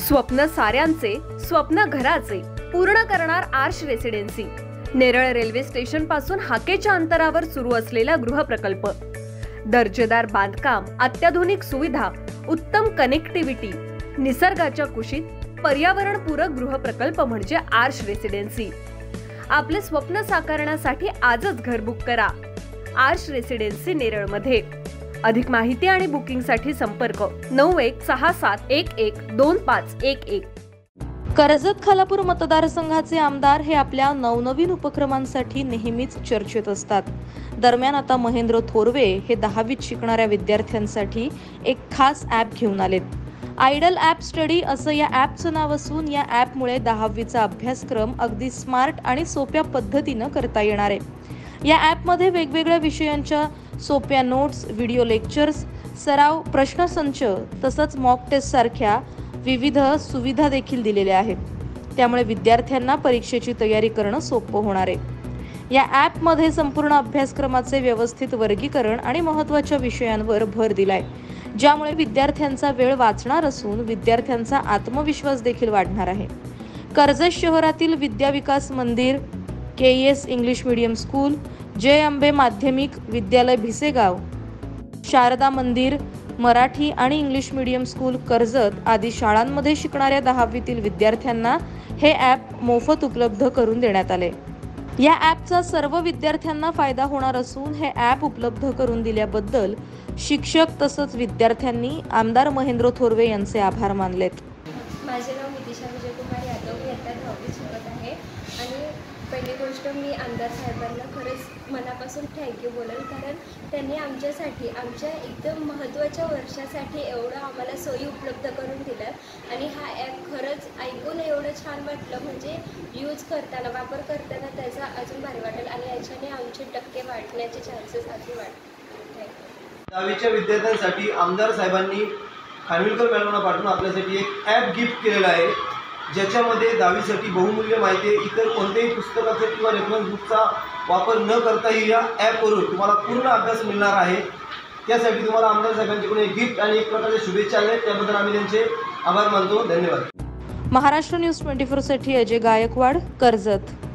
स्वप्न साऱ्यांचे, स्वप्न घराचे पूर्ण करणार Aarsh residency. Neral railway station पासून हाकेच्या अंतरावर सुरू असलेला गृहप्रकल्प, दर्जेदार बांधकाम, अत्याधुनिक सुविधा, उत्तम कनेक्टिव्हिटी, निसर्गाच्या कुशीत पर्यावरणपूरक गृहप्रकल्प म्हणजे आर्श रेसिडेन्सी। आपले स्वप्न साकारण्यासाठी आजच घर बुक करा आर्श रेसिडेन्सी नेरळ मध्ये। अधिक माहिती आणि बुकिंगसाठी संपर्क 9167112511। कर्जत खालापूर मतदारसंघाचे आमदार हे आपल्या नवनवीन उपक्रमांसाठी नेहमीच चर्चेत असतात। दरम्यान आता महेंद्र थोरवे हे 10वीत शिकणाऱ्या विद्यार्थ्यांसाठी एक खास ॲप घेऊन आलेत। आयडल ॲप स्टडी असं या ॲपचं नाव असून या ॲपमुळे 10वीचा अभ्यासक्रम अगदी स्मार्ट आणि सोप्या पद्धतीनं करता येणार आहे। या ॲपमध्ये वेगवेगळ्या विषयांच्या सोप्या नोट्स, व्हिडिओ लेक्चर्स, सराव प्रश्नसंच तसंच मॉक टेस्ट सारख्या विविध सुविधा देखील दिलेल्या आहेत। त्यामुळे विद्यार्थ्यांना परीक्षेची तयारी करणं सोपं होणार आहे। या ॲपमध्ये संपूर्ण अभ्यासक्रमाचे व्यवस्थित वर्गीकरण आणि महत्त्वाच्या विषयांवर भर दिलाय, ज्यामुळे विद्यार्थ्यांचा वेळ वाचणार असून विद्यार्थ्यांचा आत्मविश्वास देखील वाढणार आहे। कर्जत शहरातील विद्या Vikas Mandir, KES English medium school, Jai Ambe Madhyamik Vidyalaya Bhisegaon, Sharda मंदिर मराठी आणि इंग्लिश मीडियम स्कूल कर्जत आदी शाळांमध्ये शिकणाऱ्या 10वीतील विद्यार्थ्यांना हे ॲप मोफत उपलब्ध करून देण्यात आले। या ॲपचा सर्व विद्यार्थ्यांना फायदा होणार असून हे ॲप उपलब्ध करून दिल्याबद्दल शिक्षक तसंच विद्यार्थ्यांनी आमदार महेंद्र थोरवे यांचे आभार मानलेत। माझे नाव नितिशा विजयकुमार यादव, मी आता 10वीत शिकत आहे आणि पहिली गोष्ट मी आमदार साहेबांना खरंच मनापासून थँक्यू बोलेल, कारण त्यांनी आमच्यासाठी आमच्या एकदम महत्त्वाच्या वर्षासाठी एवढं आम्हाला सोयी उपलब्ध करून दिलं आणि हा ॲप खरंच ऐकून एवढं छान वाटलं, म्हणजे यूज करताना वापर करताना त्याचा अजून भारी वाटेल आणि याच्याने आमचे टक्के वाढण्याचे चान्सेस अजून वाढतील। 10वीच्या विद्यार्थ्यांसाठी आमदार साहेबांनी खानविलकर मॅडमना पाठवून आपल्यासाठी एक ॲप गिफ्ट केलेला आहे, ज्याच्यामध्ये 10वीसाठी बहुमूल्य माहिती, इतर कोणत्याही पुस्तकाचे किंवा रेफरन्स बुकचा वापर न करताही या ॲपवरून तुम्हाला पूर्ण अभ्यास मिळणार आहे। त्यासाठी तुम्हाला आमदार साहेबांच्याकडून एक गिफ्ट आणि एक प्रकारचे शुभेच्छा आहेत, त्याबद्दल आम्ही त्यांचे आभार मानतो। धन्यवाद। महाराष्ट्र न्यूज 24 साठी अजय गायकवाड, कर्जत।